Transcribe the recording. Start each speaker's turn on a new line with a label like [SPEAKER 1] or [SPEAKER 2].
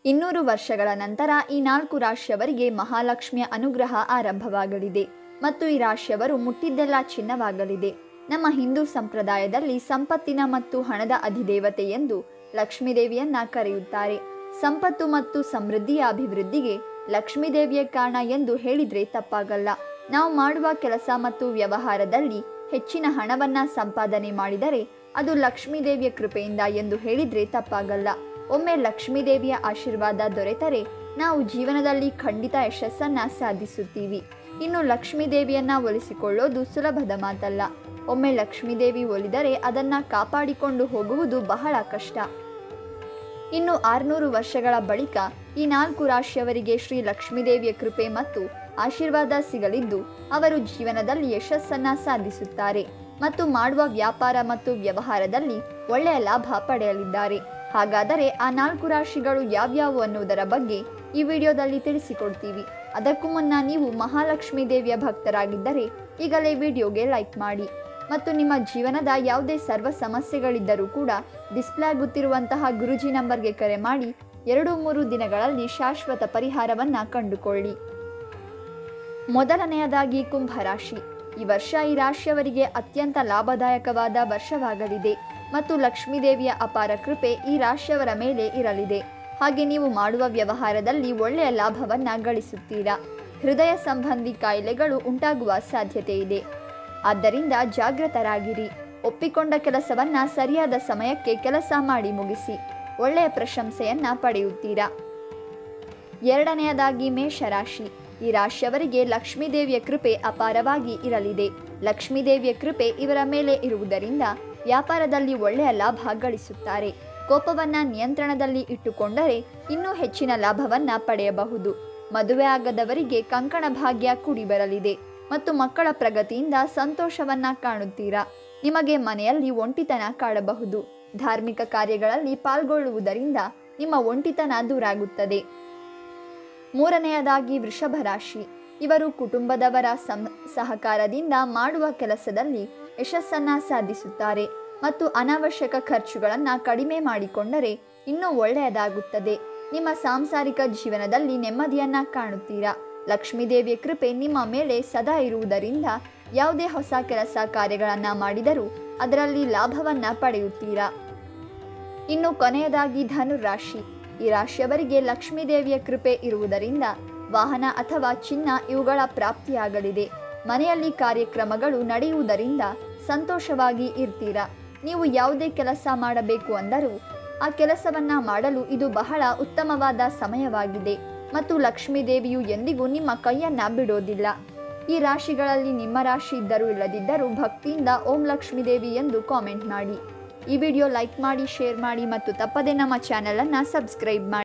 [SPEAKER 1] 200 ವರ್ಷಗಳ ನಂತರ ಈ 4 ರಾಶಿಯವರಿಗೆ ಮಹಾಲಕ್ಷ್ಮಿಯ ಅನುಗ್ರಹ ಆರಂಭವಾಗಲಿದೆ ಮತ್ತು ಈ ರಾಶಿಯವರು ಮುಟ್ಟಿದ್ದೆಲ್ಲ ಚಿನ್ನವಾಗಲಿದೆ. ನಮ್ಮ ಹಿಂದೂ ಸಂಪ್ರದಾಯದಲ್ಲಿ ಸಂಪತ್ತಿನ ಮತ್ತು ಹಣದ ಅಧಿದೇವತೆ ಎಂದು ಲಕ್ಷ್ಮೀದೇವಿಯನ್ನ ಕರೆಯುತ್ತಾರೆ. ಸಂಪತ್ತು ಮತ್ತು ಸಮೃದ್ಧಿಯ ಅಭಿವೃದ್ಧಿಗೆ ಲಕ್ಷ್ಮೀದೇವಿಯ ಕಾರಣ ಎಂದು ಹೇಳಿದ್ರೆ ತಪ್ಪಾಗಲ್ಲ. ನಾವು ಮಾಡುವ ಕೆಲಸ ಮತ್ತು ವ್ಯವಹಾರದಲ್ಲಿ ಹೆಚ್ಚಿನ ಹಣವನ್ನ ಸಂಪಾದನೆ ಮಾಡಿದರೆ ಅದು ಲಕ್ಷ್ಮೀದೇವಿಯ ಕೃಪೆಯಿಂದ ಎಂದು ಹೇಳಿದ್ರೆ ತಪ್ಪಾಗಲ್ಲ. ಒಮ್ಮೆ ಲಕ್ಷ್ಮೀದೇವಿಯ ಆಶೀರ್ವಾದ ದೊರೆತರೆ ನಾವು ಜೀವನದಲ್ಲಿ ಖಂಡಿತ ಯಶಸ್ಸನ್ನ ಸಾಧಿಸುತ್ತೀವಿ. ಇನ್ನು ಲಕ್ಷ್ಮೀದೇವಿಯನ್ನ ಒಲಿಸಿಕೊಳ್ಳೋದು ಸುಲಭದ ಮಾತಲ್ಲ. ಒಮ್ಮೆ ಲಕ್ಷ್ಮೀದೇವಿ ಒಲಿದರೆ ಅದನ್ನ ಕಾಪಾಡಿಕೊಂಡು ಹೋಗುವುದು ಬಹಳ ಕಷ್ಟ. ಇನ್ನು 600 ವರ್ಷಗಳ ಬಳಿಕ ಈ 4 ರಾಶಿಯವರಿಗೆ ಶ್ರೀ ಲಕ್ಷ್ಮೀದೇವಿಯ ಕೃಪೆ ಮತ್ತು ಆಶೀರ್ವಾದ ಸಿಗಲಿದ್ದು ಅವರು ಜೀವನದಲ್ಲಿ ಯಶಸ್ಸನ್ನ ಸಾಧಿಸುತ್ತಾರೆ ಮತ್ತು ಮಾಡುವ ವ್ಯಾಪಾರ ಮತ್ತು ವ್ಯವಹಾರದಲ್ಲಿ ಒಳ್ಳೆಯ ಲಾಭ ಪಡೆಯಲಿದ್ದಾರೆ. ಹಾಗಾದರೆ ಆ 4 ರಾಶಿಗಳು ಯಾವ್ಯಾವು ಅನ್ನುವುದರ ಬಗ್ಗೆ ಈ ವಿಡಿಯೋದಲ್ಲಿ ತಿಳಿಸಿಕೊಡ್ತೀವಿ. ಅದಕ್ಕೂ ಮುನ್ನ ನೀವು ಮಹಾಲಕ್ಷ್ಮೀ ದೇವಿಯ ಭಕ್ತರಾಗಿದ್ದರೆ ಈಗಲೇ ವಿಡಿಯೋಗೆ ಲೈಕ್ ಮಾಡಿ ಮತ್ತು ನಿಮ್ಮ ಜೀವನದ ಯಾವುದೇ ಸರ್ವ ಸಮಸ್ಯೆಗಳಿದ್ದರೂ ಕೂಡ ಡಿಸ್ಪ್ಲೇ ಆಗುತ್ತಿರುವಂತಹ ಗುರುಜಿ ನಂಬರ್ಗೆ ಕರೆ ಮಾಡಿ 2-3 ದಿನಗಳಲ್ಲಿ ಶಾಶ್ವತ ಪರಿಹಾರವನ್ನು ಕಂಡುಕೊಳ್ಳಿ. ಮೊದಲನೆಯದಾಗಿ ಕುಂಭರಾಶಿ. ಈ ವರ್ಷ ಈ ರಾಶಿಯವರಿಗೆ ಅತ್ಯಂತ ಲಾಭದಾಯಕವಾದ ವರ್ಷವಾಗಲಿದೆ ಮತ್ತು ಲಕ್ಷ್ಮೀದೇವಿಯ ಅಪಾರ ಕೃಪೆ ಈ ರಾಶಿಯವರ ಮೇಲೆ ಇರಲಿದೆ. ಹಾಗೆ ನೀವು ಮಾಡುವ ವ್ಯವಹಾರದಲ್ಲಿ ಒಳ್ಳೆಯ ಲಾಭವನ್ನ ಗಳಿಸುತ್ತೀರಾ. ಹೃದಯ ಸಂಬಂಧಿ ಕಾಯಿಲೆಗಳು ಉಂಟಾಗುವ ಸಾಧ್ಯತೆ ಇದೆ. ಆದ್ದರಿಂದ ಜಾಗೃತರಾಗಿರಿ. ಒಪ್ಪಿಕೊಂಡ ಕೆಲಸವನ್ನ ಸರಿಯಾದ ಸಮಯಕ್ಕೆ ಕೆಲಸ ಮಾಡಿ ಮುಗಿಸಿ ಒಳ್ಳೆಯ ಪ್ರಶಂಸೆಯನ್ನ ಪಡೆಯುತ್ತೀರಾ. ಎರಡನೆಯದಾಗಿ ಮೇಷರಾಶಿ. ಈ ರಾಶಿಯವರಿಗೆ ಲಕ್ಷ್ಮೀದೇವಿಯ ಕೃಪೆ ಅಪಾರವಾಗಿ ಇರಲಿದೆ. ಲಕ್ಷ್ಮೀದೇವಿಯ ಕೃಪೆ ಇವರ ಮೇಲೆ ಇರುವುದರಿಂದ ವ್ಯಾಪಾರದಲ್ಲಿ ಒಳ್ಳೆಯ ಲಾಭ ಗಳಿಸುತ್ತಾರೆ. ಕೋಪವನ್ನ ನಿಯಂತ್ರಣದಲ್ಲಿ ಇಟ್ಟುಕೊಂಡರೆ ಇನ್ನೂ ಹೆಚ್ಚಿನ ಲಾಭವನ್ನ ಪಡೆಯಬಹುದು. ಮದುವೆ ಆಗದವರಿಗೆ ಕಂಕಣ ಭಾಗ್ಯ ಕೂಡಿ ಬರಲಿದೆ ಮತ್ತು ಮಕ್ಕಳ ಪ್ರಗತಿಯಿಂದ ಸಂತೋಷವನ್ನ ಕಾಣುತ್ತೀರಾ. ನಿಮಗೆ ಮನೆಯಲ್ಲಿ ಒಂಟಿತನ ಕಾಡಬಹುದು. ಧಾರ್ಮಿಕ ಕಾರ್ಯಗಳಲ್ಲಿ ಪಾಲ್ಗೊಳ್ಳುವುದರಿಂದ ನಿಮ್ಮ ಒಂಟಿತನ ದೂರಾಗುತ್ತದೆ. ಮೂರನೆಯದಾಗಿ ವೃಷಭ ರಾಶಿ. ಇವರು ಕುಟುಂಬದವರ ಸಹಕಾರದಿಂದ ಮಾಡುವ ಕೆಲಸದಲ್ಲಿ ಯಶಸ್ಸನ್ನ ಸಾಧಿಸುತ್ತಾರೆ ಮತ್ತು ಅನಾವಶ್ಯಕ ಖರ್ಚುಗಳನ್ನು ಕಡಿಮೆ ಮಾಡಿಕೊಂಡರೆ ಇನ್ನೂ ಒಳ್ಳೆಯದಾಗುತ್ತದೆ. ನಿಮ್ಮ ಸಾಂಸಾರಿಕ ಜೀವನದಲ್ಲಿ ನೆಮ್ಮದಿಯನ್ನ ಕಾಣುತ್ತೀರಾ. ಲಕ್ಷ್ಮೀದೇವಿಯ ಕೃಪೆ ನಿಮ್ಮ ಮೇಲೆ ಸದಾ ಇರುವುದರಿಂದ ಯಾವುದೇ ಹೊಸ ಕೆಲಸ ಕಾರ್ಯಗಳನ್ನು ಮಾಡಿದರೂ ಅದರಲ್ಲಿ ಲಾಭವನ್ನ ಪಡೆಯುತ್ತೀರಾ. ಇನ್ನು ಕೊನೆಯದಾಗಿ ಧನುರಾಶಿ. ಈ ರಾಶಿಯವರಿಗೆ ಲಕ್ಷ್ಮೀದೇವಿಯ ಕೃಪೆ ಇರುವುದರಿಂದ ವಾಹನ ಅಥವಾ ಚಿನ್ನ ಇವುಗಳ ಪ್ರಾಪ್ತಿಯಾಗಲಿದೆ. ಮನೆಯಲ್ಲಿ ಕಾರ್ಯಕ್ರಮಗಳು ನಡೆಯುವುದರಿಂದ ಸಂತೋಷವಾಗಿ ಇರ್ತೀರಾ. ನೀವು ಯಾವುದೇ ಕೆಲಸ ಮಾಡಬೇಕು ಅಂದರೂ ಆ ಕೆಲಸವನ್ನ ಮಾಡಲು ಇದು ಬಹಳ ಉತ್ತಮವಾದ ಸಮಯವಾಗಿದೆ ಮತ್ತು ಲಕ್ಷ್ಮೀದೇವಿಯು ಎಂದಿಗೂ ನಿಮ್ಮ ಕೈಯನ್ನ ಬಿಡೋದಿಲ್ಲ. ಈ ರಾಶಿಗಳಲ್ಲಿ ನಿಮ್ಮ ರಾಶಿ ಇದ್ದರೂ ಇಲ್ಲದಿದ್ದರೂ ಭಕ್ತಿಯಿಂದ ಓಂ ಲಕ್ಷ್ಮೀದೇವಿ ಎಂದು ಕಾಮೆಂಟ್ ಮಾಡಿ. ಈ ವಿಡಿಯೋ ಲೈಕ್ ಮಾಡಿ, ಶೇರ್ ಮಾಡಿ ಮತ್ತು ತಪ್ಪದೆ ನಮ್ಮ ಚಾನೆಲ್ ಅನ್ನು ಸಬ್ಸ್ಕ್ರೈಬ್ ಮಾಡಿ.